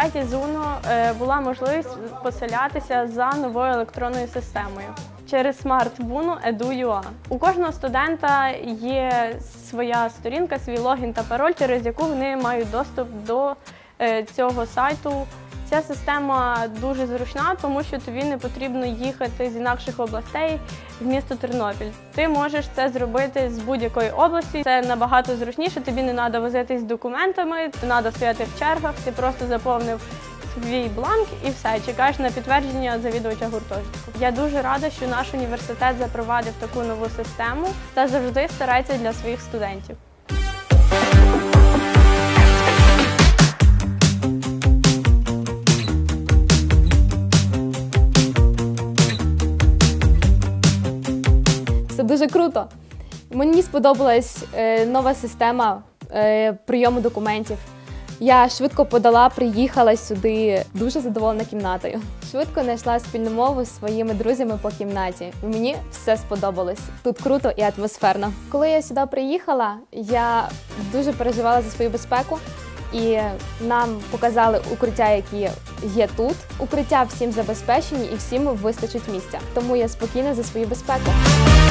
сайті Zuno була можливість поселятися за новою електронною системою через смарт-буну Edu.ua. У кожного студента є своя сторінка, свій логін та пароль, через яку вони мають доступ до цього сайту. Ця система дуже зручна, тому що тобі не потрібно їхати з інакших областей в місто Тернопіль. Ти можеш це зробити з будь-якої області. Це набагато зручніше, тобі не треба возитись з документами, не треба стояти в чергах, ти просто заповнив свій бланк і все, чекаєш на підтвердження завідувача гуртожитку. Я дуже рада, що наш університет запровадив таку нову систему та завжди старається для своїх студентів. Це дуже круто. Мені сподобалась нова система прийому документів. Я швидко подала, приїхала сюди, дуже задоволена кімнатою. Швидко знайшла спільну мову з своїми друзями по кімнаті. Мені все сподобалось. Тут круто і атмосферно. Коли я сюди приїхала, я дуже переживала за свою безпеку. І нам показали укриття, які є тут. Укриття всім забезпечені і всім вистачить місця. Тому я спокійна за свою безпеку.